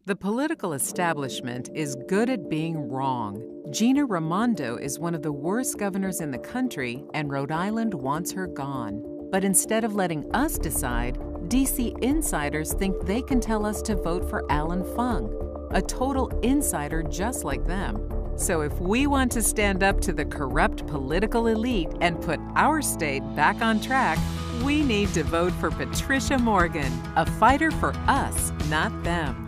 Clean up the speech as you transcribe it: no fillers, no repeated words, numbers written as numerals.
The political establishment is good at being wrong. Gina Raimondo is one of the worst governors in the country, and Rhode Island wants her gone. But instead of letting us decide, DC insiders think they can tell us to vote for Alan Fung, a total insider just like them. So if we want to stand up to the corrupt political elite and put our state back on track, we need to vote for Patricia Morgan, a fighter for us, not them.